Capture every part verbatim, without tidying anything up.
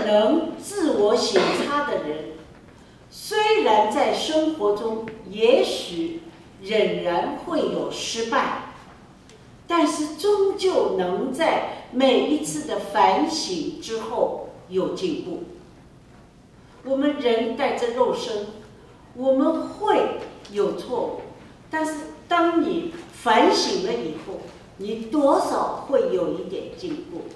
能自我省察的人，虽然在生活中也许仍然会有失败，但是终究能在每一次的反省之后有进步。我们人带着肉身，我们会有错误，但是当你反省了以后，你多少会有一点进步。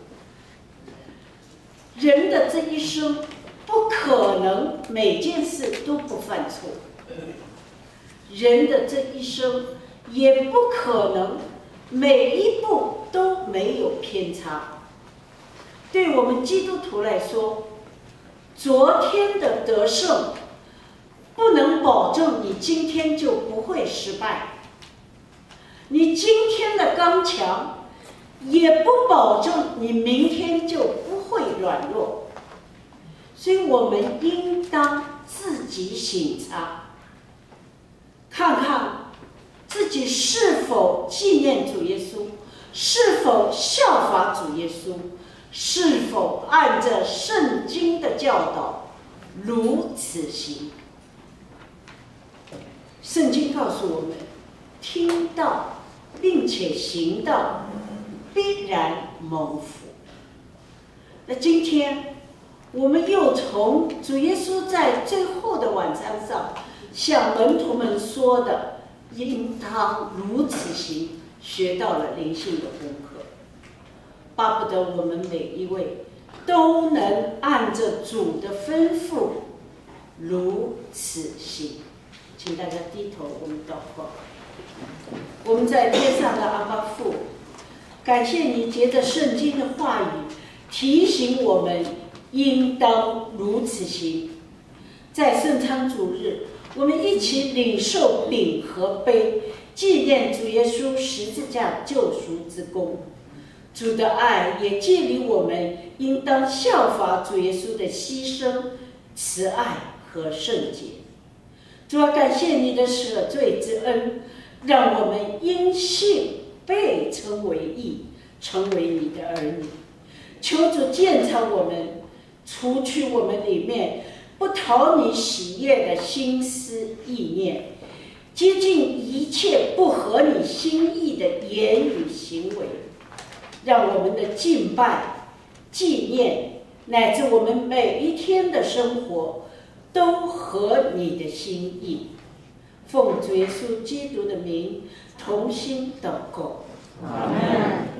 人的这一生不可能每件事都不犯错，人的这一生也不可能每一步都没有偏差。对我们基督徒来说，昨天的得胜不能保证你今天就不会失败，你今天的刚强也不保证你明天就不会软弱。所以我们应当自己省察，看看自己是否纪念主耶稣，是否效法主耶稣，是否按着圣经的教导如此行。圣经告诉我们，听到并且行道，必然蒙福。那今天我们又从主耶稣在最后的晚餐上向门徒们说的应当如此行，学到了灵性的功课。巴不得我们每一位都能按着主的吩咐如此行。请大家低头，我们祷告。我们在天上的阿爸父，感谢你借着圣经的话语提醒我们应当如此行。在圣餐主日，我们一起领受饼和杯，纪念主耶稣十字架救赎之功。主的爱也激励我们应当效法主耶稣的牺牲、慈爱和圣洁。主啊，感谢你的赦罪之恩，让我们因信被称为义，成为你的儿女。求主鉴察我们，除去我们里面不讨你喜悦的心思意念，接近一切不合你心意的言语行为，让我们的敬拜、纪念乃至我们每一天的生活都合你的心意。奉主耶稣基督的名，同心祷告，阿们。